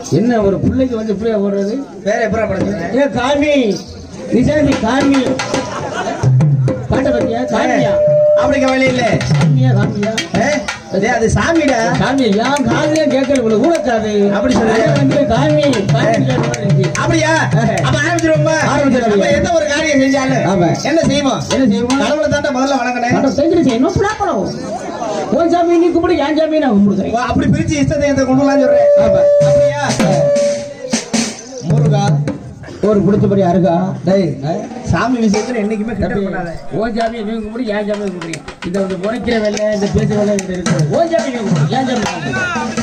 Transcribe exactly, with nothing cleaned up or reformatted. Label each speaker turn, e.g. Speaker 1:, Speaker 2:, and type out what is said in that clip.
Speaker 1: என்ன ஒரு பிள்ளைக்கு வந்து இப்படியா ஓடுறது?
Speaker 2: வேற எப்பரா படுத்துறேன்?
Speaker 1: ஏ காமி நிசாந்தி காமி பாட்ட பத்தியா? காமியா
Speaker 2: அப்படிங்க வழி இல்ல.
Speaker 1: காமியா காமியா
Speaker 2: ஏ அது சாமிடா.
Speaker 1: காமி ஏன் காமியா கேட்கல உள்ள ஊடக்காது
Speaker 2: அப்படி சொல்றேன்.
Speaker 1: வந்து காமி
Speaker 2: அப்படியா? அப்ப ஆரம்பிச்சிருவோமா?
Speaker 1: ஆரம்பிச்சிருவோம்.
Speaker 2: எந்த ஒரு காரியம் செஞ்சாலும் என்ன செய்வோம்? என்ன செய்வோம்? கடவுளை தாண்ட முதல்ல வணங்கணும்.
Speaker 1: செஞ்சு செய்யணும். புலாப்படம் உன் சாமி நீ கும்பிடு, என் சாமி நான் கும்பிடுறேன்.
Speaker 2: அப்படி பிரிச்சு இஷ்டத்தை கொண்டு வரலாம் சொல்றேன். அப்படியா? முருகா
Speaker 1: ஒரு பிடிச்சபடி அருகா.
Speaker 2: டேய் சாமி விஷயத்துல என்னைக்குமே கிண்டல் பண்ணாத.
Speaker 1: ஓன் சாமி நீ கும்பிடு, என் சாமி கும்பிடுறேன். இந்த முறைக்கிற வேலை, இந்த பேச்சு வேலை இருக்கு. ஓன் சாமி நீ கும்பிடு, என் சாமி